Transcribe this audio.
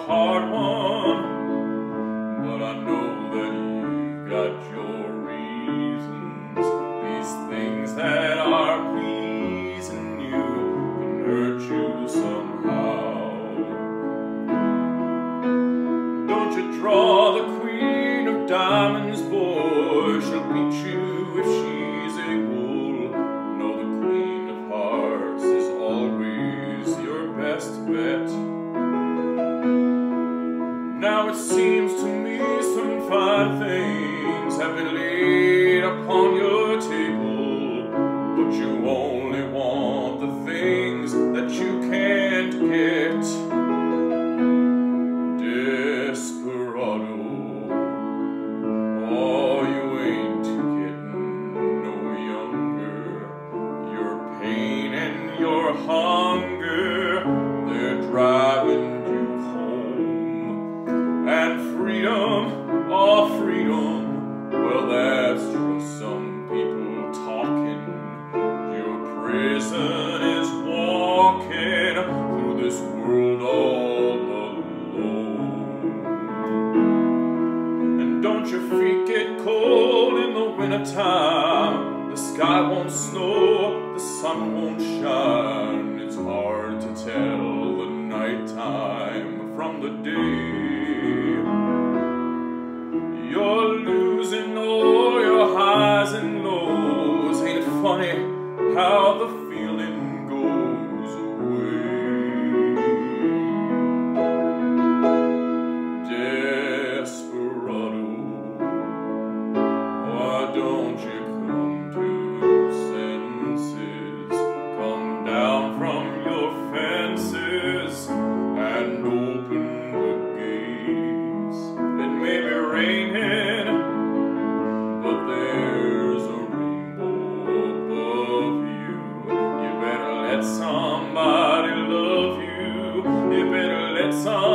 hard one, but I know that you've got your reasons. These things that are pleasing you can hurt you somehow. Don't you draw the queen of diamonds, boy, she'll beat you if she's able. No, the queen of hearts is always your best bet. Now it seems to me some fine things have been laid upon your table, but you only want the things that you can't get. Desperado, oh, you ain't getting no younger. Your pain and your hunger, they're driving you home. And freedom, oh freedom, well that's just some people talking. Your prison is walking through this world all alone. And don't your feet get cold in the wintertime? The sky won't snow, the sun won't shine. It's hard to tell the nighttime from the day. You're losing all your highs and lows. Ain't it funny how the feeling goes away? Desperado, why don't you come to senses? Come down from your fences and open the gates. It may be raining, but there's a rainbow above you. You better let somebody love you. You better let somebody